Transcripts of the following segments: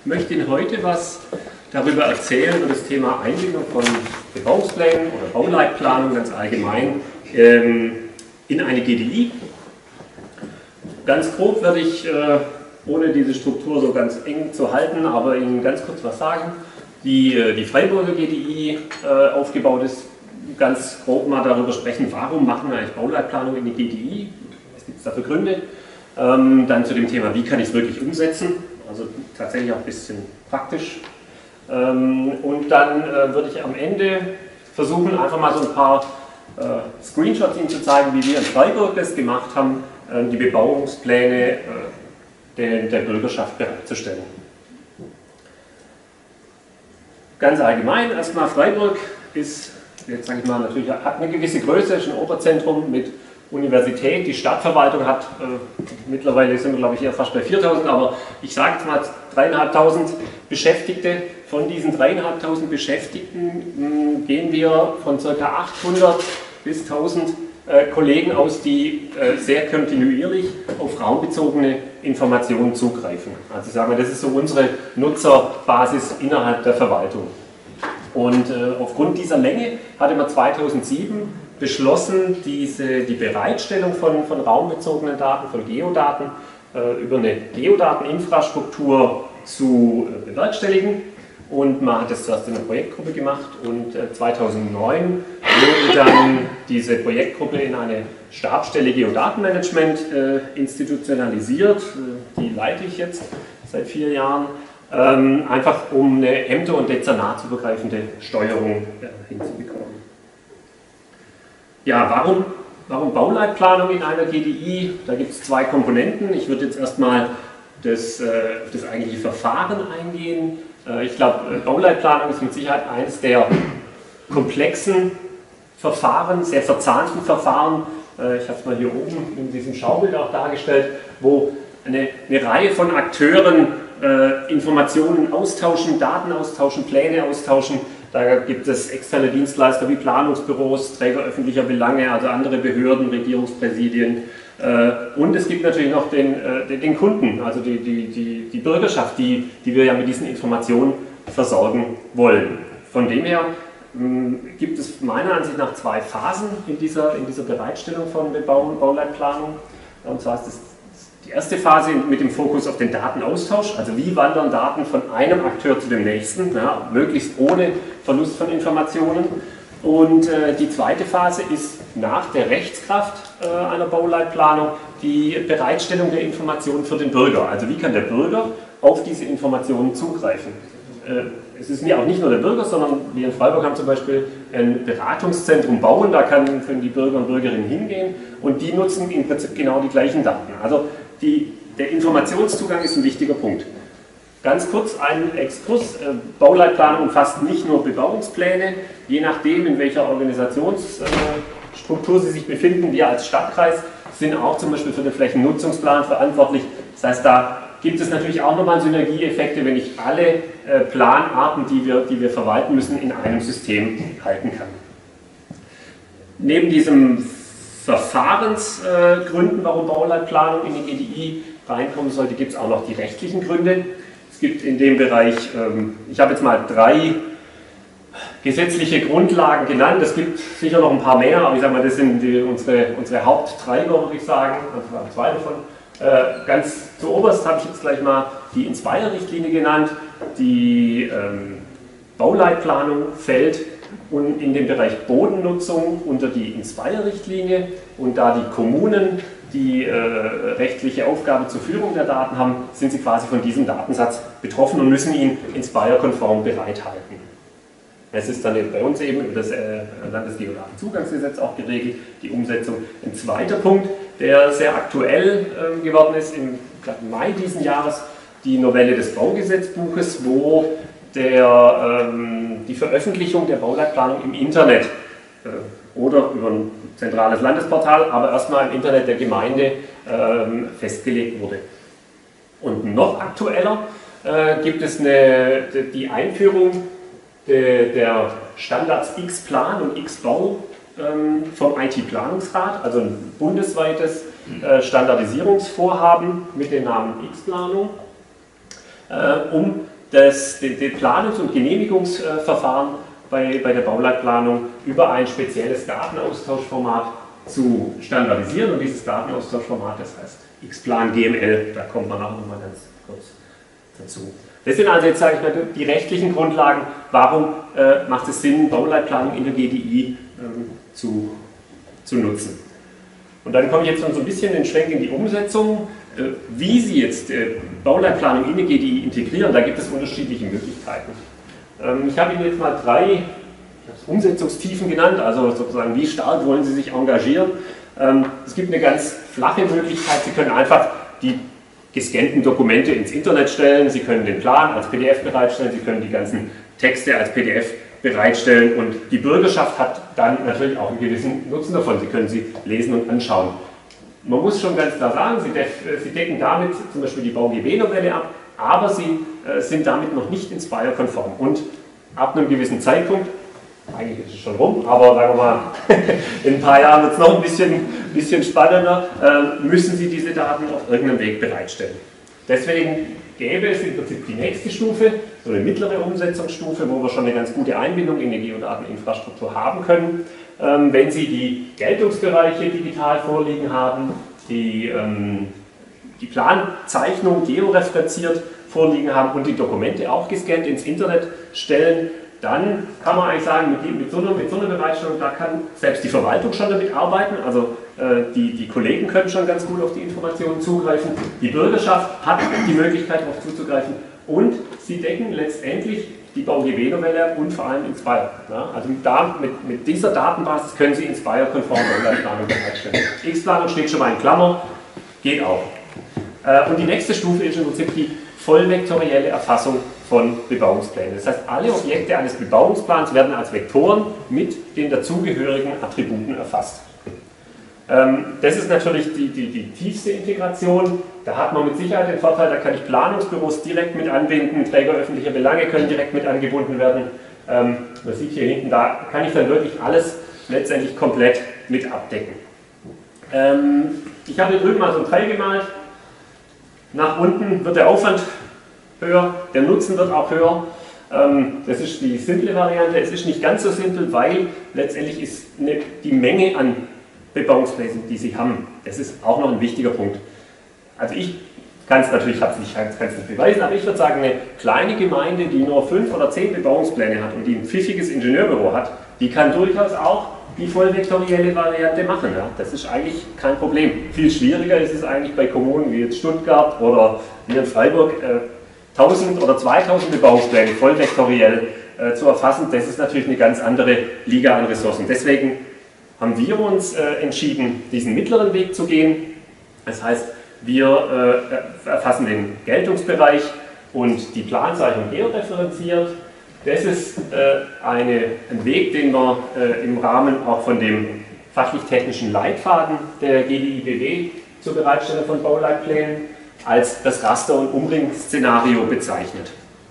möchte Ihnen heute was darüber erzählen, über das Thema Einbindung von Bebauungsplänen oder Bauleitplanung ganz allgemein in eine GDI. Ganz grob werde ich, ohne diese Struktur so ganz eng zu halten, aber Ihnen ganz kurz was sagen. Die Freiburger GDI aufgebaut ist, ganz grob mal darüber sprechen, warum machen wir eigentlich Bauleitplanung in die GDI, was gibt es da für Gründe. Dann zu dem Thema, wie kann ich es wirklich umsetzen, also tatsächlich auch ein bisschen praktisch. Und dann würde ich am Ende versuchen, einfach mal so ein paar Screenshots Ihnen zu zeigen, wie wir in Freiburg das gemacht haben, die Bebauungspläne der Bürgerschaft bereitzustellen. Ganz allgemein, erstmal Freiburg ist, jetzt sage ich mal, natürlich hat eine gewisse Größe, ist ein Oberzentrum mit Universität, die Stadtverwaltung hat, mittlerweile sind wir glaube ich eher fast bei 4.000, aber ich sage jetzt mal 3.500 Beschäftigte. Von diesen 3.500 Beschäftigten gehen wir von ca. 800 bis 1.000 Kollegen aus, die sehr kontinuierlich auf raumbezogene Informationen zugreifen. Also sagen wir, das ist so unsere Nutzerbasis innerhalb der Verwaltung. Und aufgrund dieser Menge hatte man 2007 beschlossen, die Bereitstellung von raumbezogenen Daten, von Geodaten, über eine Geodateninfrastruktur zu bewerkstelligen. Und man hat das zuerst in einer Projektgruppe gemacht und 2009 wurde dann diese Projektgruppe in eine Stabsstelle Geodatenmanagement institutionalisiert. Die leite ich jetzt seit 4 Jahren. Einfach um eine ämter- und dezernatsübergreifende Steuerung hinzubekommen. Ja, warum Bauleitplanung in einer GDI? Da gibt es 2 Komponenten. Ich würde jetzt erstmal das eigentliche Verfahren eingehen. Ich glaube, Bauleitplanung ist mit Sicherheit eines der komplexen Verfahren, sehr verzahnten Verfahren. Ich habe es mal hier oben in diesem Schaubild auch dargestellt, wo eine Reihe von Akteuren Informationen austauschen, Daten austauschen, Pläne austauschen. Da gibt es externe Dienstleister wie Planungsbüros, Träger öffentlicher Belange, also andere Behörden, Regierungspräsidien. Und es gibt natürlich noch den Kunden, also die Bürgerschaft, die wir ja mit diesen Informationen versorgen wollen. Von dem her gibt es meiner Ansicht nach 2 Phasen in dieser Bereitstellung von Bauleitplanung. Und zwar ist das die erste Phase mit dem Fokus auf den Datenaustausch, also wie wandern Daten von einem Akteur zu dem nächsten, ja, möglichst ohne Verlust von Informationen. Und die zweite Phase ist nach der Rechtskraft einer Bauleitplanung die Bereitstellung der Informationen für den Bürger. Also wie kann der Bürger auf diese Informationen zugreifen? Es ist ja auch nicht nur der Bürger, sondern wir in Freiburg haben zum Beispiel ein Beratungszentrum bauen, da können die Bürger und Bürgerinnen hingehen und die nutzen im Prinzip genau die gleichen Daten. Also der Informationszugang ist ein wichtiger Punkt. Ganz kurz ein Exkurs. Bauleitplanung umfasst nicht nur Bebauungspläne, je nachdem in welcher Organisationsstruktur Sie sich befinden. Wir als Stadtkreis sind auch zum Beispiel für den Flächennutzungsplan verantwortlich. Das heißt, da gibt es natürlich auch nochmal Synergieeffekte, wenn ich alle Planarten, die wir verwalten müssen, in einem System halten kann. Neben diesem Verfahrensgründen, warum Bauleitplanung in die GDI reinkommen sollte, gibt es auch noch die rechtlichen Gründe. Es gibt in dem Bereich, ich habe jetzt mal 3 gesetzliche Grundlagen genannt, es gibt sicher noch ein paar mehr, aber ich sage mal, das sind unsere Haupttreiber, würde ich sagen, also 2 davon. Ganz zuoberst habe ich jetzt gleich mal die Inspire-Richtlinie genannt. Die Bauleitplanung fällt und in dem Bereich Bodennutzung unter die Inspire-Richtlinie, und da die Kommunen die rechtliche Aufgabe zur Führung der Daten haben, sind sie quasi von diesem Datensatz betroffen und müssen ihn Inspire-konform bereithalten. Es ist dann bei uns eben über das Landesgeodatenzugangsgesetz auch geregelt, die Umsetzung. Ein zweiter Punkt, der sehr aktuell geworden ist, im Mai diesen Jahres, die Novelle des Baugesetzbuches, wo die Veröffentlichung der Bauleitplanung im Internet oder über ein zentrales Landesportal, aber erstmal im Internet der Gemeinde festgelegt wurde. Und noch aktueller gibt es die Einführung der Standards X-Plan und X-Bau vom IT-Planungsrat, also ein bundesweites Standardisierungsvorhaben mit dem Namen X-Planung, um die Planungs- und Genehmigungsverfahren bei der Bauleitplanung über ein spezielles Datenaustauschformat zu standardisieren. Und dieses Datenaustauschformat, das heißt Xplan GML, da kommt man nachher nochmal ganz kurz dazu. Das sind also jetzt, sage ich mal, die rechtlichen Grundlagen, warum macht es Sinn, Bauleitplanung in der GDI zu nutzen. Und dann komme ich jetzt so ein bisschen den Schwenk in die Umsetzung. Wie Sie jetzt Bauleitplanung in der GDI integrieren, da gibt es unterschiedliche Möglichkeiten. Ich habe Ihnen jetzt mal 3 Umsetzungstiefen genannt, also sozusagen, wie stark wollen Sie sich engagieren. Es gibt eine ganz flache Möglichkeit, Sie können einfach die gescannten Dokumente ins Internet stellen, Sie können den Plan als PDF bereitstellen, Sie können die ganzen Texte als PDF bereitstellen und die Bürgerschaft hat dann natürlich auch einen gewissen Nutzen davon. Sie können sie lesen und anschauen. Man muss schon ganz klar sagen, Sie decken damit zum Beispiel die BauGB-Novelle ab, aber Sie sind damit noch nicht Inspire-konform. Und ab einem gewissen Zeitpunkt, eigentlich ist es schon rum, aber sagen wir mal, in ein paar Jahren wird es noch ein bisschen spannender, müssen Sie diese Daten auf irgendeinem Weg bereitstellen. Deswegen gäbe es im Prinzip die nächste Stufe, so eine mittlere Umsetzungsstufe, wo wir schon eine ganz gute Einbindung in die Geodateninfrastruktur haben können. Wenn Sie die Geltungsbereiche digital vorliegen haben, die Planzeichnung georeferenziert vorliegen haben und die Dokumente auch gescannt ins Internet stellen, dann kann man eigentlich sagen, mit so einer Bereitstellung, da kann selbst die Verwaltung schon damit arbeiten, also die Kollegen können schon ganz gut auf die Informationen zugreifen, die Bürgerschaft hat die Möglichkeit darauf zuzugreifen und sie decken letztendlich die BauGB-Novelle und vor allem Inspire. Ja, also mit dieser Datenbasis können Sie Inspire-konform Bauleitplanung bereitstellen. X-Planung steht schon mal in Klammern, geht auch. Und die nächste Stufe ist im Prinzip die vollvektorielle Erfassung von Bebauungsplänen. Das heißt, alle Objekte eines Bebauungsplans werden als Vektoren mit den dazugehörigen Attributen erfasst. Das ist natürlich die tiefste Integration. Da hat man mit Sicherheit den Vorteil, da kann ich Planungsbüros direkt mit anbinden, Träger öffentlicher Belange können direkt mit angebunden werden. Man sieht hier hinten, da kann ich dann wirklich alles letztendlich komplett mit abdecken. Ich habe hier drüben mal so ein Pfeil gemalt. Nach unten wird der Aufwand höher, der Nutzen wird auch höher. Das ist die simple Variante. Es ist nicht ganz so simpel, weil letztendlich ist die Menge an Bebauungsplänen, die Sie haben, das ist auch noch ein wichtiger Punkt. Also ich kann es natürlich, ich kann es nicht beweisen, aber ich würde sagen, eine kleine Gemeinde, die nur 5 oder 10 Bebauungspläne hat und die ein pfiffiges Ingenieurbüro hat, die kann durchaus auch die vollvektorielle Variante machen. Ja? Das ist eigentlich kein Problem. Viel schwieriger ist es eigentlich bei Kommunen wie jetzt Stuttgart oder hier in Freiburg, 1000 oder 2000 Bebauungspläne vollvektoriell zu erfassen. Das ist natürlich eine ganz andere Liga an Ressourcen. Deswegen haben wir uns entschieden, diesen mittleren Weg zu gehen. Das heißt, wir erfassen den Geltungsbereich und die Planzeichnung georeferenziert. Das ist ein Weg, den wir im Rahmen auch von dem fachlich-technischen Leitfaden der GDI-BW zur Bereitstellung von Bauleitplänen als das Raster- und Umring-Szenario bezeichnet.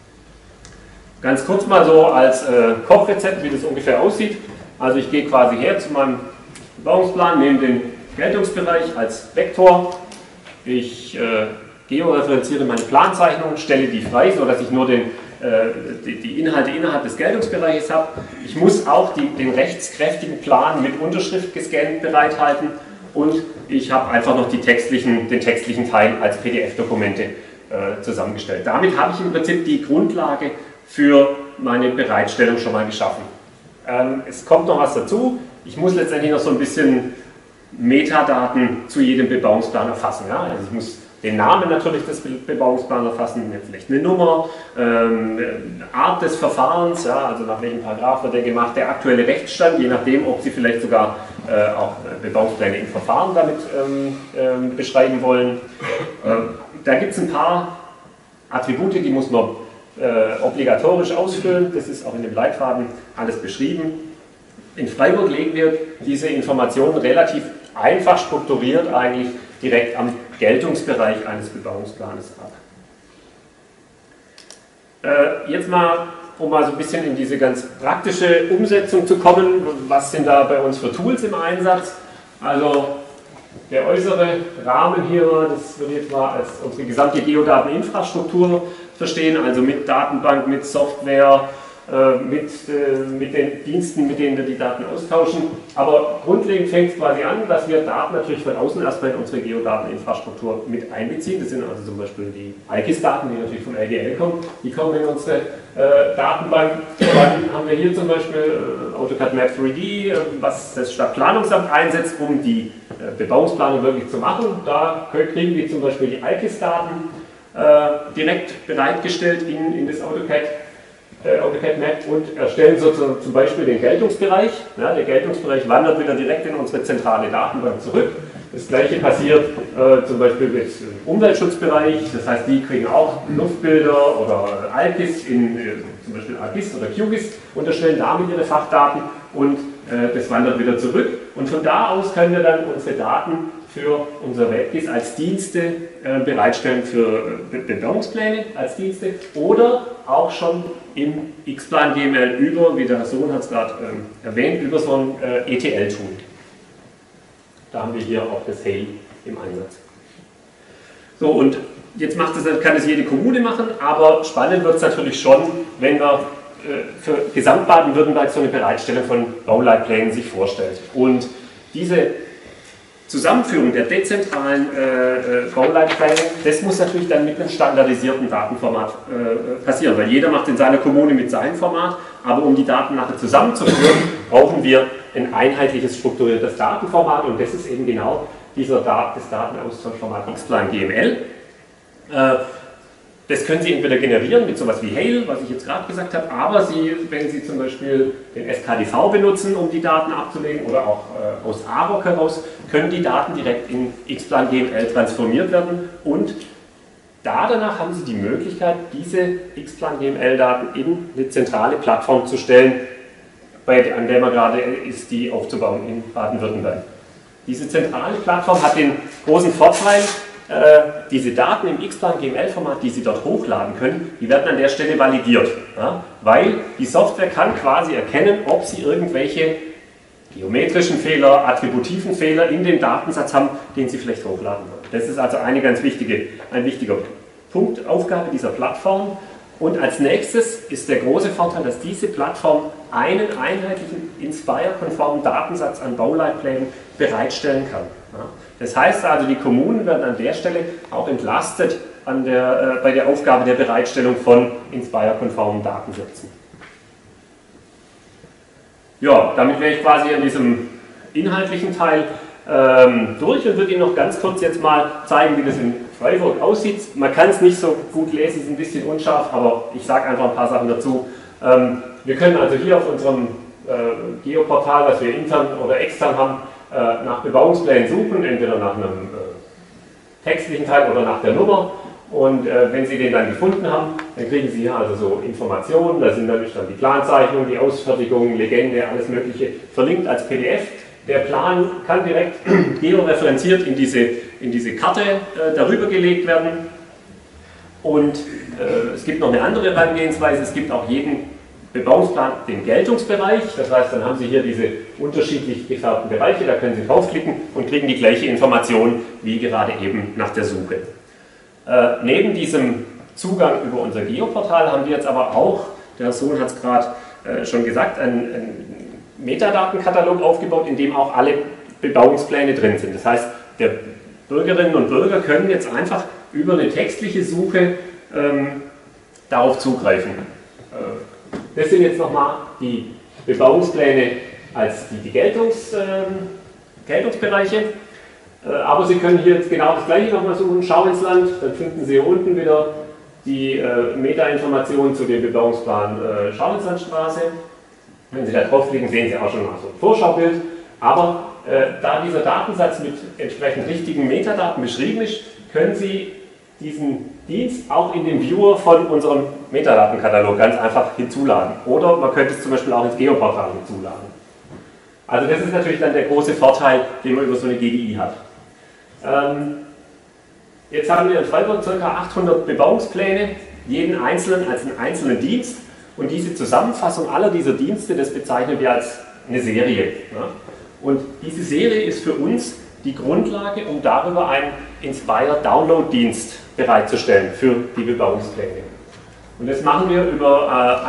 Ganz kurz mal so als Kochrezept, wie das ungefähr aussieht. Also ich gehe quasi her zu meinem Bebauungsplan, nehme den Geltungsbereich als Vektor, ich georeferenziere meine Planzeichnung, stelle die frei, sodass ich nur die Inhalte innerhalb des Geltungsbereiches habe. Ich muss auch den rechtskräftigen Plan mit Unterschrift gescannt bereithalten und ich habe einfach noch den textlichen Teil als PDF-Dokumente zusammengestellt. Damit habe ich im Prinzip die Grundlage für meine Bereitstellung schon mal geschaffen. Es kommt noch was dazu. Ich muss letztendlich noch so ein bisschen Metadaten zu jedem Bebauungsplan erfassen. Ja? Also ich muss den Namen natürlich des Bebauungsplans erfassen, vielleicht eine Nummer, Art des Verfahrens, ja? Also nach welchem Paragraph wird der gemacht, der aktuelle Rechtsstand, je nachdem, ob Sie vielleicht sogar auch Bebauungspläne im Verfahren damit beschreiben wollen. Da gibt es ein paar Attribute, die muss man obligatorisch ausfüllen, das ist auch in dem Leitfaden alles beschrieben. In Freiburg legen wir diese Informationen relativ einfach strukturiert eigentlich direkt am Geltungsbereich eines Bebauungsplanes ab. Jetzt mal, um mal so ein bisschen in diese ganz praktische Umsetzung zu kommen, was sind da bei uns für Tools im Einsatz? Also der äußere Rahmen hier, das wird jetzt mal als unsere gesamte Geodateninfrastruktur verstehen, also mit Datenbank, mit Software, mit den Diensten, mit denen wir die Daten austauschen. Aber grundlegend fängt es quasi an, dass wir Daten natürlich von außen erstmal in unsere Geodateninfrastruktur mit einbeziehen. Das sind also zum Beispiel die ICIS-Daten, die natürlich vom LGL kommen. Die kommen in unsere Datenbank. Dann haben wir hier zum Beispiel AutoCAD Map 3D, was das Stadtplanungsamt einsetzt, um die Bebauungsplanung wirklich zu machen. Da kriegen wir zum Beispiel die ICIS-Daten direkt bereitgestellt in das AutoCAD Map und erstellen sozusagen zum Beispiel den Geltungsbereich. Ja, der Geltungsbereich wandert wieder direkt in unsere zentrale Datenbank zurück. Das gleiche passiert zum Beispiel mit dem Umweltschutzbereich, das heißt, die kriegen auch Luftbilder oder ALGIS zum Beispiel ALGIS oder QGIS und erstellen damit ihre Fachdaten und das wandert wieder zurück. Und von da aus können wir dann unsere Daten für unser WebGIS als Dienste bereitstellen, für Bebauungspläne als Dienste oder auch schon im X-Plan GML über, wie der Herr Sohn hat es gerade erwähnt, über so ein ETL-Tool. Da haben wir hier auch das Hail im Einsatz. So, und jetzt kann es jede Kommune machen, aber spannend wird es natürlich schon, wenn wir für Gesamt Baden-Württemberg so eine Bereitstellung von Bauleitplänen sich vorstellt. Und diese Zusammenführung der dezentralen Bauleitpläne, das muss natürlich dann mit einem standardisierten Datenformat passieren, weil jeder macht in seiner Kommune mit seinem Format, aber um die Daten nachher zusammenzuführen, brauchen wir ein einheitliches, strukturiertes Datenformat und das ist eben genau das Datenaustauschformat X-Plan GML. Das können Sie entweder generieren mit sowas wie Hail, was ich jetzt gerade gesagt habe, aber wenn Sie zum Beispiel den SKDV benutzen, um die Daten abzulegen, oder auch aus AROC heraus, können die Daten direkt in X-Plan GML transformiert werden und danach haben Sie die Möglichkeit, diese X-Plan GML-Daten in eine zentrale Plattform zu stellen, an der man gerade ist, die aufzubauen in Baden-Württemberg. Diese zentrale Plattform hat den großen Vorteil, diese Daten im X-Plan GML-Format, die Sie dort hochladen können, die werden an der Stelle validiert, ja, weil die Software kann quasi erkennen, ob Sie irgendwelche geometrischen Fehler, attributiven Fehler in dem Datensatz haben, den Sie vielleicht hochladen wollen. Das ist also ein wichtiger Punkt, Aufgabe dieser Plattform. Und als nächstes ist der große Vorteil, dass diese Plattform einen einheitlichen, Inspire-konformen Datensatz an Bauleitplänen bereitstellen kann. Ja. Das heißt also, die Kommunen werden an der Stelle auch entlastet bei der Aufgabe der Bereitstellung von Inspire-konformen Datensätzen. Ja, damit wäre ich quasi an diesem inhaltlichen Teil durch und würde Ihnen noch ganz kurz jetzt mal zeigen, wie das in Freiburg aussieht. Man kann es nicht so gut lesen, ist ein bisschen unscharf, aber ich sage einfach ein paar Sachen dazu. Wir können also hier auf unserem Geoportal, das wir intern oder extern haben, nach Bebauungsplänen suchen, entweder nach einem textlichen Teil oder nach der Nummer. Und wenn Sie den dann gefunden haben, dann kriegen Sie hier also so Informationen, da sind natürlich dann die Planzeichnung, die Ausfertigung, Legende, alles Mögliche verlinkt als PDF. Der Plan kann direkt georeferenziert in diese Karte darüber gelegt werden. Und es gibt noch eine andere Herangehensweise, es gibt auch jeden Bebauungsplan den Geltungsbereich, das heißt, dann haben Sie hier diese unterschiedlich gefärbten Bereiche, da können Sie draufklicken und kriegen die gleiche Information wie gerade eben nach der Suche. Neben diesem Zugang über unser Geoportal haben wir jetzt aber auch, der Herr Sohn hat es gerade schon gesagt, einen Metadatenkatalog aufgebaut, in dem auch alle Bebauungspläne drin sind. Das heißt, der Bürgerinnen und Bürger können jetzt einfach über eine textliche Suche darauf zugreifen. Das sind jetzt nochmal die Bebauungspläne als die Geltungsbereiche. Aber Sie können hier jetzt genau das gleiche nochmal suchen, Schau ins Land, dann finden Sie hier unten wieder die Meta-Informationen zu dem Bebauungsplan Schau ins Landstraße. Wenn Sie da draufklicken, sehen Sie auch schon mal so ein Vorschaubild. Aber da dieser Datensatz mit entsprechend richtigen Metadaten beschrieben ist, können Sie diesen Dienst auch in den Viewer von unserem Metadatenkatalog ganz einfach hinzuladen. Oder man könnte es zum Beispiel auch ins Geoportal hinzuladen. Also das ist natürlich dann der große Vorteil, den man über so eine GDI hat. Jetzt haben wir in Freiburg ca. 800 Bebauungspläne, jeden einzelnen als einen einzelnen Dienst. Und diese Zusammenfassung aller dieser Dienste, das bezeichnen wir als eine Serie. Ja? Und diese Serie ist für uns die Grundlage, um darüber einen Inspire Download-Dienst bereitzustellen für die Bebauungspläne. Und das machen wir über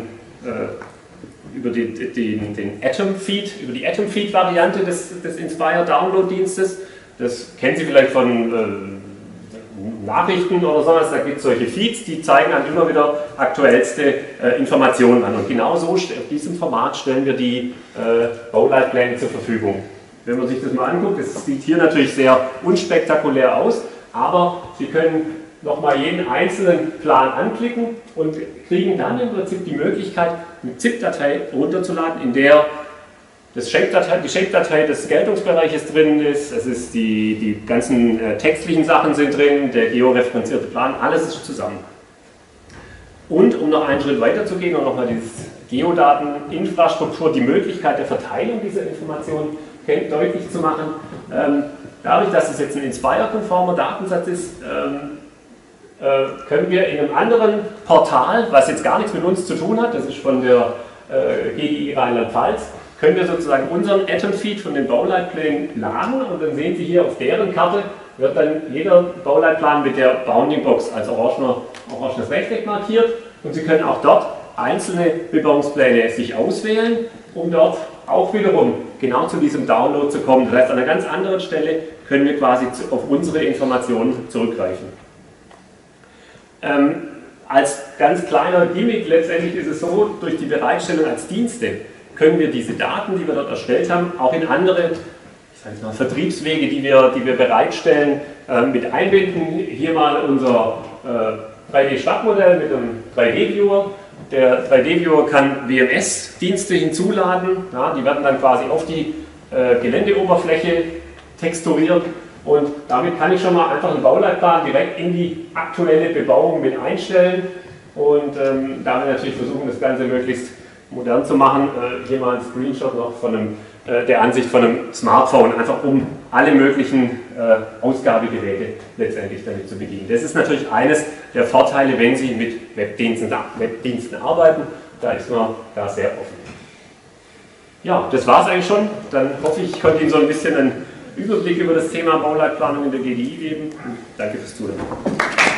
den Atom-Feed, über die Atom-Feed-Variante des Inspire-Download-Dienstes. Das kennen Sie vielleicht von Nachrichten oder sowas, da gibt es solche Feeds, die zeigen dann immer wieder aktuellste Informationen an. Und genauso auf diesem Format stellen wir die Bauleitpläne zur Verfügung. Wenn man sich das mal anguckt, das sieht hier natürlich sehr unspektakulär aus, aber Sie können nochmal jeden einzelnen Plan anklicken und kriegen dann im Prinzip die Möglichkeit, eine ZIP-Datei runterzuladen, in der die Shape-Datei des Geltungsbereiches drin ist, es ist die ganzen textlichen Sachen sind drin, der georeferenzierte Plan, alles ist zusammen. Und um noch einen Schritt weiter zu gehen und nochmal diese Geodateninfrastruktur, die Möglichkeit der Verteilung dieser Informationen deutlich zu machen, dadurch, dass es jetzt ein Inspire-konformer Datensatz ist, können wir in einem anderen Portal, was jetzt gar nichts mit uns zu tun hat, das ist von der GDI Rheinland-Pfalz, können wir sozusagen unseren Atom-Feed von den Bauleitplänen laden und dann sehen Sie hier auf deren Karte, wird dann jeder Bauleitplan mit der Bounding-Box als orangenes Rechteck markiert und Sie können auch dort einzelne Bebauungspläne sich auswählen, um dort auch wiederum genau zu diesem Download zu kommen. Das heißt, an einer ganz anderen Stelle können wir quasi auf unsere Informationen zurückgreifen. Als ganz kleiner Gimmick letztendlich ist es so, durch die Bereitstellung als Dienste können wir diese Daten, die wir dort erstellt haben, auch in andere Vertriebswege, die wir bereitstellen, mit einbinden. Hier mal unser 3D-Stadtmodell mit einem 3D-Viewer. Der 3D-Viewer kann WMS-Dienste hinzuladen, ja, die werden dann quasi auf die Geländeoberfläche texturiert und damit kann ich schon mal einfach einen Bauleitplan direkt in die aktuelle Bebauung mit einstellen und damit natürlich versuchen, das Ganze möglichst modern zu machen. Hier mal ein Screenshot noch von der Ansicht von einem Smartphone, einfach um alle möglichen Ausgabegeräte letztendlich damit zu bedienen. Das ist natürlich eines der Vorteile, wenn Sie mit Webdiensten arbeiten. Da ist man da sehr offen. Ja, das war es eigentlich schon. Dann hoffe ich, ich konnte Ihnen so ein bisschen einen Überblick über das Thema Bauleitplanung in der GDI geben. Danke fürs Zuhören.